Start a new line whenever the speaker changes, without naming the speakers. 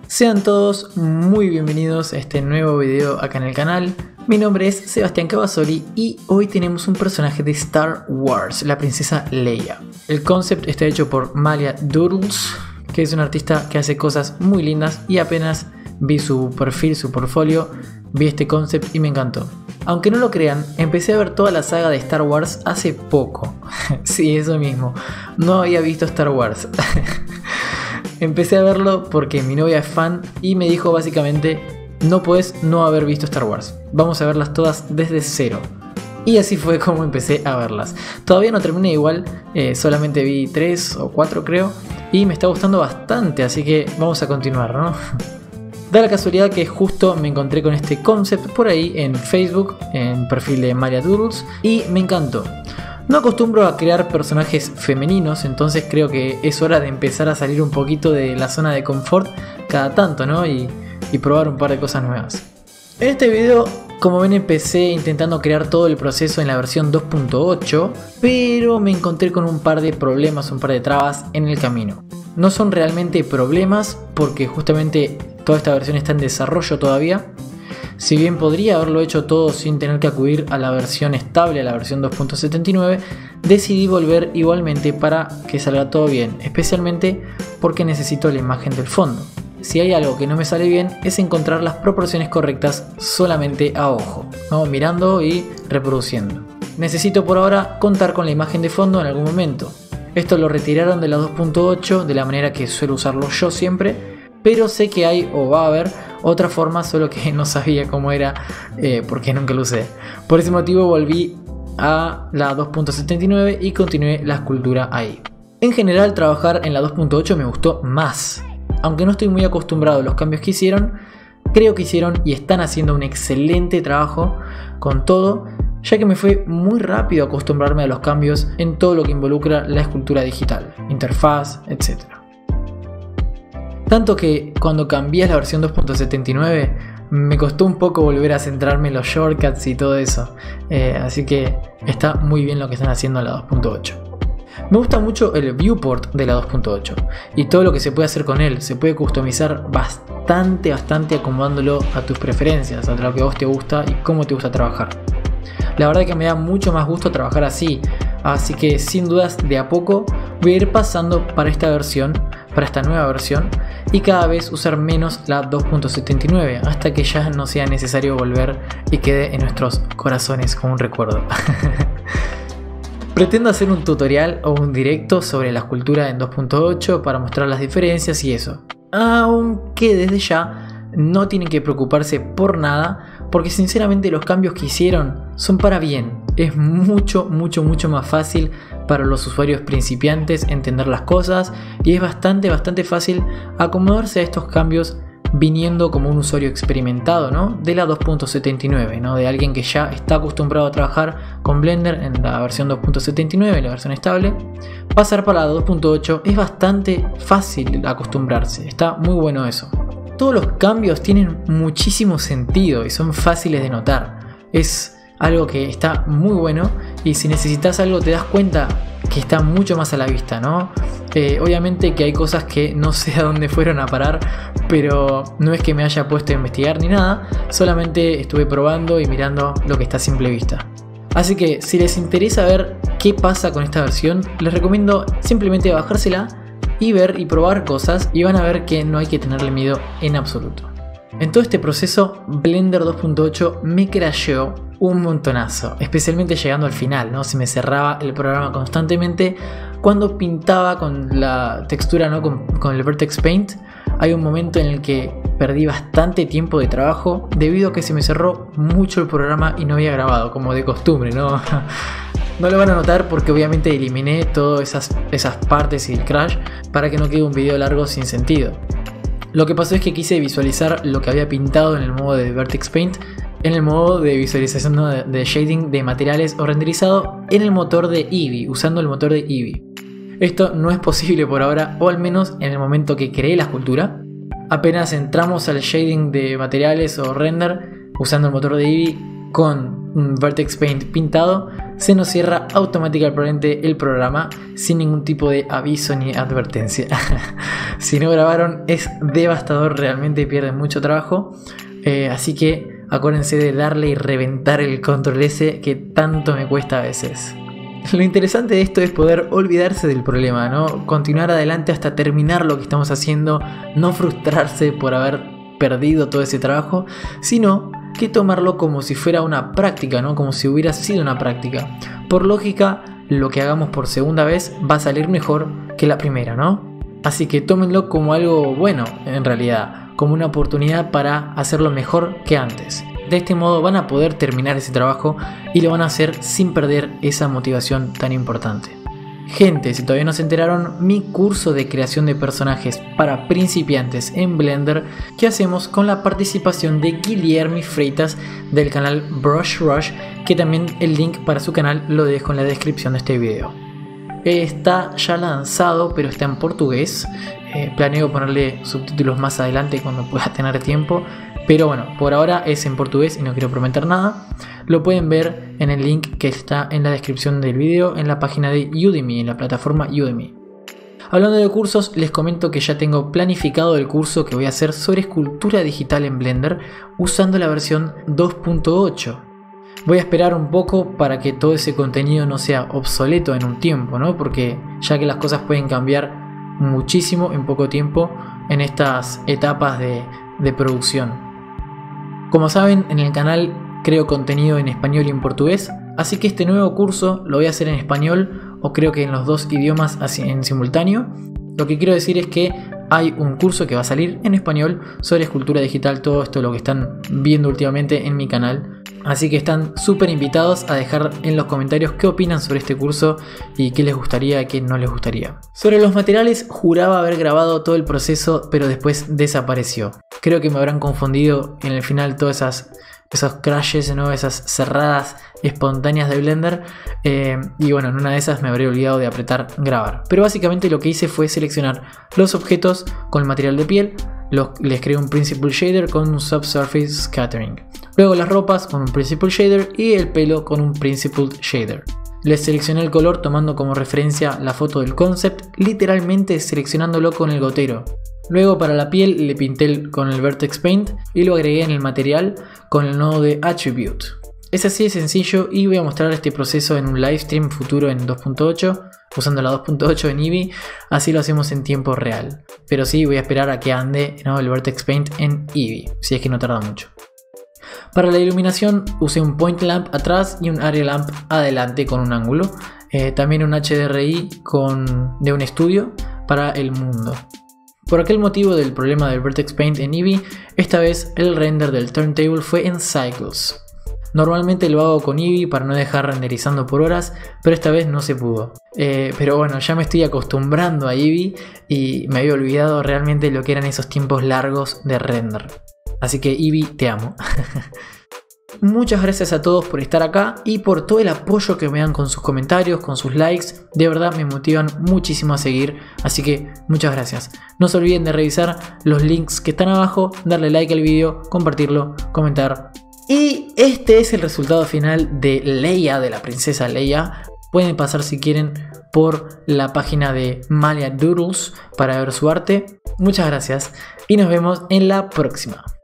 Sean todos muy bienvenidos a este nuevo video acá en el canal. Mi nombre es Sebastián Cavasoli y hoy tenemos un personaje de Star Wars, la princesa Leia. El concept está hecho por Malia Doodles, que es una artista que hace cosas muy lindas, y apenas vi su perfil, su portfolio, vi este concept y me encantó. Aunque no lo crean, empecé a ver toda la saga de Star Wars hace poco. Sí, eso mismo, no había visto Star Wars. Empecé a verlo porque mi novia es fan y me dijo básicamente: no puedes no haber visto Star Wars, vamos a verlas todas desde cero. Y así fue como empecé a verlas. Todavía no terminé igual, solamente vi 3 o 4 creo, y me está gustando bastante, así que vamos a continuar, ¿no? Da la casualidad que justo me encontré con este concept por ahí en Facebook, en perfil de Malia Doodles, y me encantó. No acostumbro a crear personajes femeninos, entonces creo que es hora de empezar a salir un poquito de la zona de confort cada tanto, ¿no? Y probar un par de cosas nuevas. En este video, como ven, empecé intentando crear todo el proceso en la versión 2.8, pero me encontré con un par de problemas, un par de trabas en el camino. No son realmente problemas porque justamente toda esta versión está en desarrollo todavía. Si bien podría haberlo hecho todo sin tener que acudir a la versión estable, a la versión 2.79, decidí volver igualmente para que salga todo bien, especialmente porque necesito la imagen del fondo. Si hay algo que no me sale bien es encontrar las proporciones correctas solamente a ojo, ¿no? Mirando y reproduciendo. Necesito por ahora contar con la imagen de fondo en algún momento. Esto lo retiraron de la 2.8 de la manera que suelo usarlo yo siempre, pero sé que hay o va a haber otra forma, solo que no sabía cómo era porque nunca lo usé. Por ese motivo volví a la 2.79 y continué la escultura ahí. En general, trabajar en la 2.8 me gustó más. Aunque no estoy muy acostumbrado a los cambios que hicieron, creo que hicieron y están haciendo un excelente trabajo con todo, ya que me fue muy rápido acostumbrarme a los cambios en todo lo que involucra la escultura digital, interfaz, etc. Tanto que cuando cambié a la versión 2.79 me costó un poco volver a centrarme en los shortcuts y todo eso, así que está muy bien lo que están haciendo en la 2.8. Me gusta mucho el viewport de la 2.8 y todo lo que se puede hacer con él. Se puede customizar bastante acomodándolo a tus preferencias, a lo que a vos te gusta y cómo te gusta trabajar. La verdad que me da mucho más gusto trabajar así que sin dudas de a poco voy a ir pasando para esta versión, para esta nueva versión, y cada vez usar menos la 2.79 hasta que ya no sea necesario volver y quede en nuestros corazones como un recuerdo. Pretendo hacer un tutorial o un directo sobre la escultura en 2.8 para mostrar las diferencias y eso. Aunque desde ya no tienen que preocuparse por nada, porque sinceramente los cambios que hicieron son para bien. Es mucho más fácil para los usuarios principiantes entender las cosas y es bastante fácil acomodarse a estos cambios viniendo como un usuario experimentado, ¿no? De la 2.79, ¿no? De alguien que ya está acostumbrado a trabajar con Blender en la versión 2.79, la versión estable. Pasar para la 2.8 es bastante fácil acostumbrarse, está muy bueno eso. Todos los cambios tienen muchísimo sentido y son fáciles de notar. Es algo que está muy bueno y si necesitas algo te das cuenta que está mucho más a la vista, ¿no? Obviamente que hay cosas que no sé a dónde fueron a parar, pero no es que me haya puesto a investigar ni nada, solamente estuve probando y mirando lo que está a simple vista. Así que si les interesa ver qué pasa con esta versión, les recomiendo simplemente bajársela y ver y probar cosas y van a ver que no hay que tenerle miedo en absoluto. En todo este proceso, Blender 2.8 me crasheó un montonazo, especialmente llegando al final, ¿no? Se me cerraba el programa constantemente cuando pintaba con la textura, ¿no? Con el Vertex Paint. Hay un momento en el que perdí bastante tiempo de trabajo debido a que se me cerró mucho el programa y no había grabado, como de costumbre, ¿no? No lo van a notar porque obviamente eliminé todas esas partes y el crash para que no quede un video largo sin sentido. Lo que pasó es que quise visualizar lo que había pintado en el modo de Vertex Paint, en el modo de visualización, ¿no? de shading de materiales o renderizado en el motor de Eevee, usando el motor de Eevee. Esto no es posible por ahora, o al menos en el momento que creé la escultura. Apenas entramos al shading de materiales o render usando el motor de Eevee con un Vertex Paint pintado, se nos cierra automáticamente el programa sin ningún tipo de aviso ni advertencia. Si no grabaron es devastador, realmente pierden mucho trabajo, así que acuérdense de darle y reventar el control S que tanto me cuesta a veces. Lo interesante de esto es poder olvidarse del problema, ¿no? Continuar adelante hasta terminar lo que estamos haciendo, no frustrarse por haber perdido todo ese trabajo, sino que tomarlo como si fuera una práctica, ¿no? Como si hubiera sido una práctica. Por lógica, lo que hagamos por segunda vez va a salir mejor que la primera, ¿no? Así que tómenlo como algo bueno, en realidad, como una oportunidad para hacerlo mejor que antes. De este modo van a poder terminar ese trabajo y lo van a hacer sin perder esa motivación tan importante. Gente, si todavía no se enteraron, mi curso de creación de personajes para principiantes en Blender que hacemos con la participación de Guilherme Freitas del canal Brush Rush, que también el link para su canal lo dejo en la descripción de este video. Está ya lanzado, pero está en portugués. Planeo ponerle subtítulos más adelante cuando pueda tener tiempo. Pero bueno, por ahora es en portugués y no quiero prometer nada. Lo pueden ver en el link que está en la descripción del video en la página de Udemy, en la plataforma Udemy. Hablando de cursos, les comento que ya tengo planificado el curso que voy a hacer sobre escultura digital en Blender usando la versión 2.8. Voy a esperar un poco para que todo ese contenido no sea obsoleto en un tiempo, ¿no? Porque ya que las cosas pueden cambiar muchísimo en poco tiempo en estas etapas de producción. Como saben, en el canal creo contenido en español y en portugués, así que este nuevo curso lo voy a hacer en español o creo que en los dos idiomas así en simultáneo. Lo que quiero decir es que hay un curso que va a salir en español sobre escultura digital, todo esto lo que están viendo últimamente en mi canal. Así que están súper invitados a dejar en los comentarios qué opinan sobre este curso y qué les gustaría y qué no les gustaría. Sobre los materiales, juraba haber grabado todo el proceso, pero después desapareció. Creo que me habrán confundido en el final todas esos crashes, ¿no? Esas cerradas espontáneas de Blender. Y bueno, en una de esas me habré olvidado de apretar grabar. Pero básicamente lo que hice fue seleccionar los objetos con el material de piel. Les creé un Principled Shader con un Subsurface Scattering. Luego las ropas con un Principled Shader y el pelo con un Principled Shader. Les seleccioné el color tomando como referencia la foto del concept, literalmente seleccionándolo con el gotero. Luego para la piel le pinté con el Vertex Paint y lo agregué en el material con el nodo de Attribute. Es así de sencillo y voy a mostrar este proceso en un livestream futuro en 2.8, usando la 2.8 en Eevee, así lo hacemos en tiempo real. Pero sí, voy a esperar a que ande, ¿no?, el Vertex Paint en Eevee, si es que no tarda mucho. Para la iluminación usé un Point Lamp atrás y un Area Lamp adelante con un ángulo. También un HDRI de un estudio para el mundo. Por aquel motivo del problema del Vertex Paint en Eevee, esta vez el render del turntable fue en Cycles. Normalmente lo hago con Eevee para no dejar renderizando por horas, pero esta vez no se pudo. Pero bueno, ya me estoy acostumbrando a Eevee y me había olvidado realmente lo que eran esos tiempos largos de render. Así que Eevee, te amo. Muchas gracias a todos por estar acá y por todo el apoyo que me dan con sus comentarios, con sus likes. De verdad me motivan muchísimo a seguir, así que muchas gracias. No se olviden de revisar los links que están abajo, darle like al video, compartirlo, comentar. Y este es el resultado final de Leia, de la princesa Leia. Pueden pasar si quieren por la página de Malia Doodles para ver su arte. Muchas gracias y nos vemos en la próxima.